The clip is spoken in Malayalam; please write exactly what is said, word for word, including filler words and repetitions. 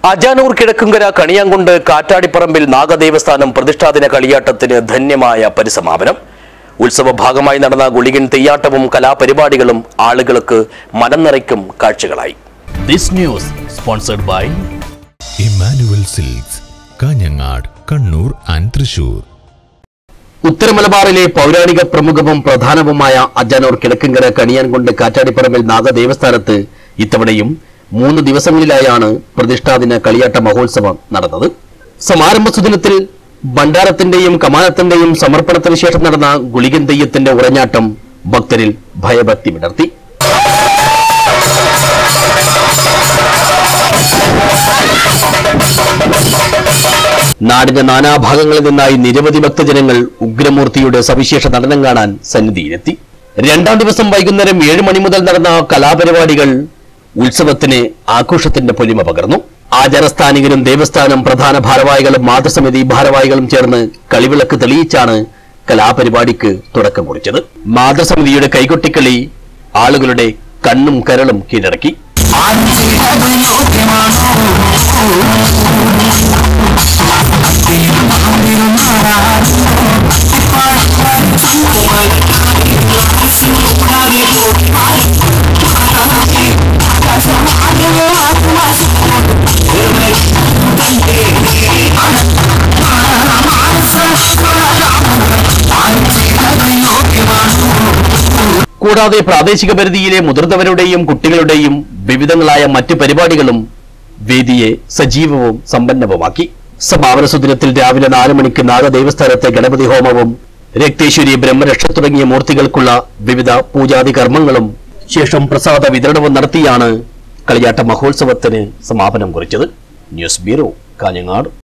അജാനൂർ കിഴക്കുംകര കണിയാങ്കുണ്ട് കാറ്റാടിപ്പറമ്പിൽ നാഗദേവസ്ഥാനം പ്രതിഷ്ഠാദിന കളിയാട്ടത്തിന് ധന്യമായ പരിസമാപനം. ഉത്സവ ഭാഗമായി നടന്ന ഗുളികൻ തെയ്യാട്ടവും കലാപരിപാടികളും ആളുകൾക്ക് മനം നിറയ്ക്കും കാഴ്ചകളായി. This news sponsored by Emmanuel Silks, Kanhangad, Kannur and Thrissur. ഉത്തര മലബാറിലെ പൗരാണിക പ്രമുഖവും പ്രധാനവുമായ അജാനൂർ കിഴക്കുംകര കണിയാൻകുണ്ട് കാറ്റാടിപ്പറമ്പിൽ നാഗദേവസ്ഥാനത്ത് ഇത്തവണയും മൂന്ന് ദിവസങ്ങളിലായാണ് പ്രതിഷ്ഠാദിന കളിയാട്ട മഹോത്സവം നടന്നത്. സമാരംഭ സുദിനത്തിൽ ഭണ്ഡാരത്തിന്റെയും കമാനത്തിന്റെയും സമർപ്പണത്തിന് ശേഷം നടന്ന ഗുളികൻ തെയ്യത്തിന്റെ ഉറഞ്ഞാട്ടം ഭക്തരിൽ ഭയഭക്തി വിടർത്തി. നാടിന്റെ നാനാഭാഗങ്ങളിൽ നിന്നായി നിരവധി ഭക്തജനങ്ങൾ ഉഗ്രമൂർത്തിയുടെ സവിശേഷ നടനം കാണാൻ സന്നിധിയിലെത്തി. രണ്ടാം ദിവസം വൈകുന്നേരം ഏഴ് മണി മുതൽ നടന്ന കലാപരിപാടികൾ ഉത്സവത്തിന് ആഘോഷത്തിന്റെ പൊലിമ പകർന്നു. ആചാരസ്ഥാനികരും ദേവസ്ഥാനം പ്രധാന ഭാരവാഹികളും മാതൃസമിതി ഭാരവാഹികളും ചേർന്ന് കളിവിളക്ക് തെളിയിച്ചാണ് കലാപരിപാടിക്ക് തുടക്കം കുറിച്ചത്. മാതൃസമിതിയുടെ കൈകൊട്ടിക്കളി ആളുകളുടെ കണ്ണും കരളും കീഴടക്കി. കൂടാതെ പ്രാദേശിക പരിധിയിലെ മുതിർന്നവരുടെയും കുട്ടികളുടെയും വിവിധങ്ങളായ മറ്റ് പരിപാടികളും വേദിയെ സജീവവും സമ്പന്നവുമാക്കി. സമാപന സുദിനത്തിൽ രാവിലെ നാല് മണിക്ക് നാഗദേവസ്ഥാനത്തെ ഗണപതി ഹോമവും രക്തേശ്വരി ബ്രഹ്മരക്ഷ തുടങ്ങിയ മൂർത്തികൾക്കുള്ള വിവിധ പൂജാതി കർമ്മങ്ങളും ശേഷം പ്രസാദ വിതരണവും നടത്തിയാണ് കളിയാട്ട മഹോത്സവത്തിന് സമാപനം കുറിച്ചത്. News bureau, Kanhangad.